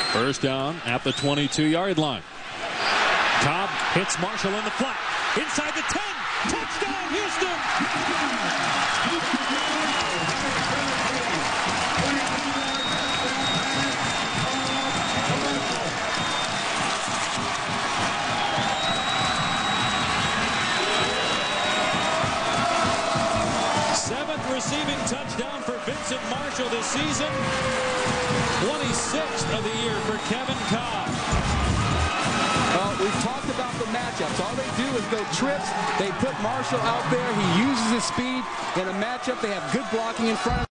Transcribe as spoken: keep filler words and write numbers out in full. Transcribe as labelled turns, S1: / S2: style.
S1: First down at the twenty-two yard line. Cobb hits Marshall in the flat. Inside the ten. Touchdown, Houston! Seventh receiving touchdown for Vincent Marshall this season. twenty-sixth of the year for Kevin Cobb.
S2: Well, we've talked about the matchups. All they do is go trips. They put Marshall out there. He uses his speed. In a matchup, they have good blocking in front of him.